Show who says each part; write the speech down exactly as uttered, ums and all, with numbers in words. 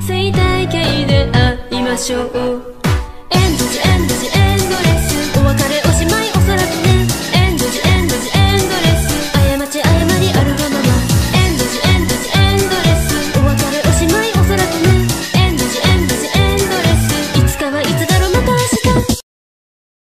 Speaker 1: 生態系で会いましょう。エンドジエンドジエンドジ